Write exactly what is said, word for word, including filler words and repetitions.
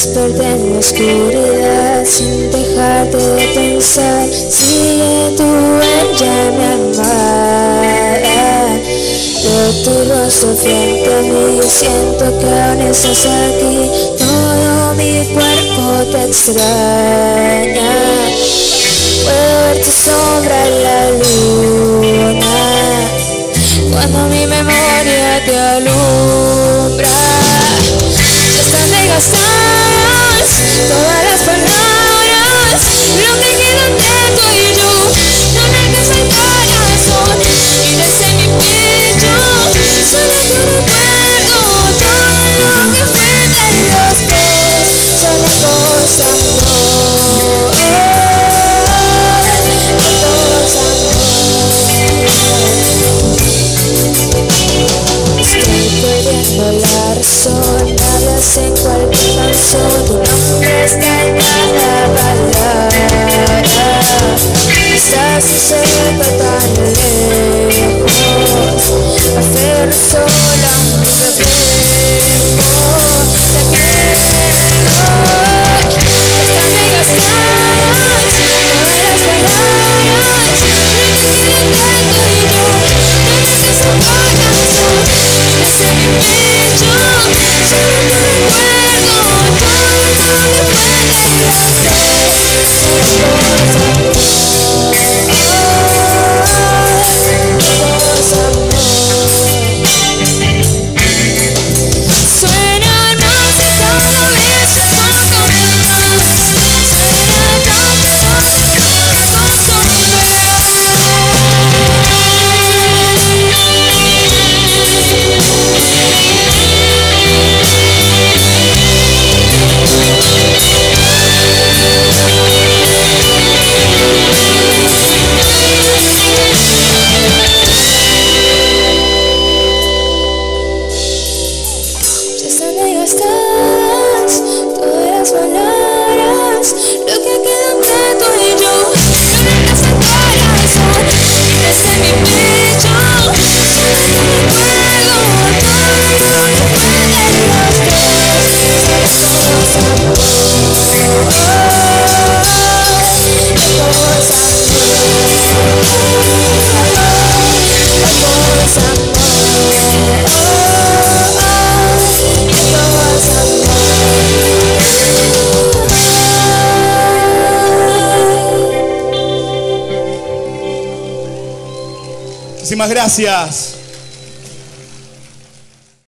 desperté en la oscuridad sin dejarte de pensar. Sigue tu huella, mi amada. Veo tu rostro frente a mí y siento que aún estás aquí. Todo mi cuerpo te extraña. Puedo ver tu sombra en la luna cuando mi memoria te alumbra. Ya están desgastadas todas las palabras, lo que queda entre tú y yo no me alcanza el corazón. Y desde mi pecho solo tu recuerdo, todo lo que fue de los dos, solo cosa amor, cosa amor. Estoy perdiendo la razón, hablas en cualquier canción, tu nombre está en cada palabra. Estás cerca tan lejos, me aferro sola a un reflejo. Te quiero, están desgastadas todas las palabras, lo que queda entre tú y yo no me alcanza el corazón. Desde mi pecho solo tu recuerdo, todo lo que fue de los dos, solo cosa amor. Estás todas las palabras, lo que queda entre tú y yo no me alcanza el corazón. Y desde mi pecho solo tu recuerdo, todo lo que fue de los dos, solo cosa amor, cosa amor, cosa amor. Muchísimas gracias.